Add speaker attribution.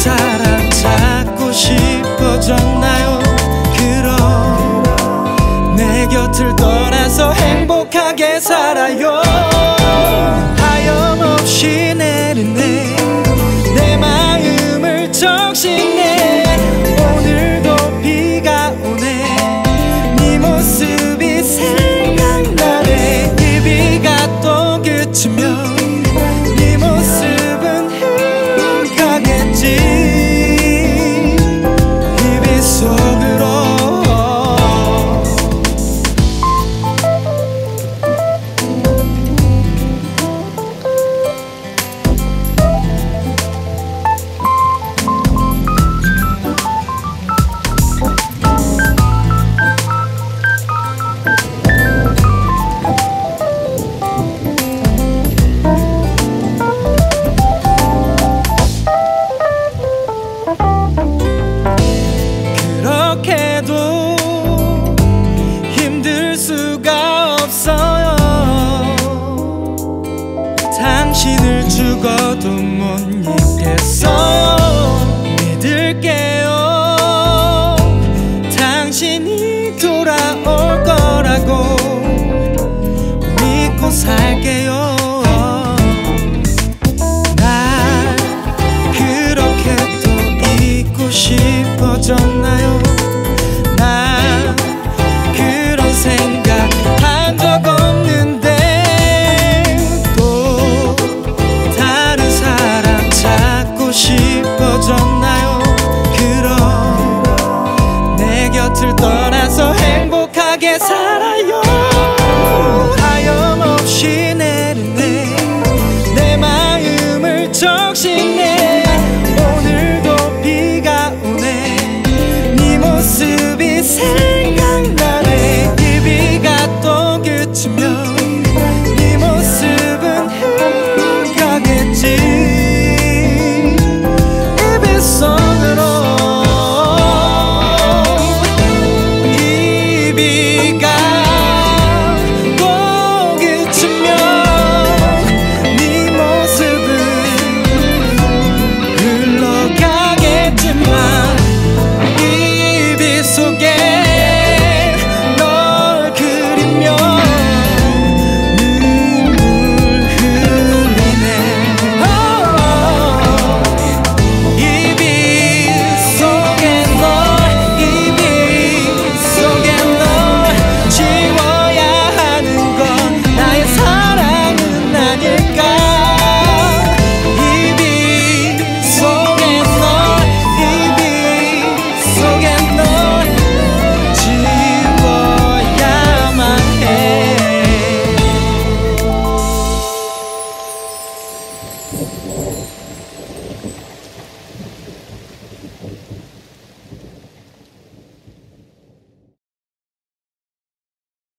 Speaker 1: 사람 찾고 싶어졌나요? 그럼 내 곁을 떠나서 행복하게 살아요. 하염없이 내리네 내 마음을 적시네. 오늘도 비가 오네 네 모습이 생각나네. 이 비가 또 그치면 네 모습은 흘러가겠지. 이 빗 속으로 그렇게도 힘들 수가 없어요. 당신을 죽어도 못 잊겠어요. 믿을게요. 당신이 돌아올 거라고 믿고 살게요. 날 그렇게 또 잊고 싶어졌나요? 난 그런 생각 한 적 없는데 또 다른 사람 찾고 싶어졌나요? 그럼 내 곁을 떠나서 행복하게 살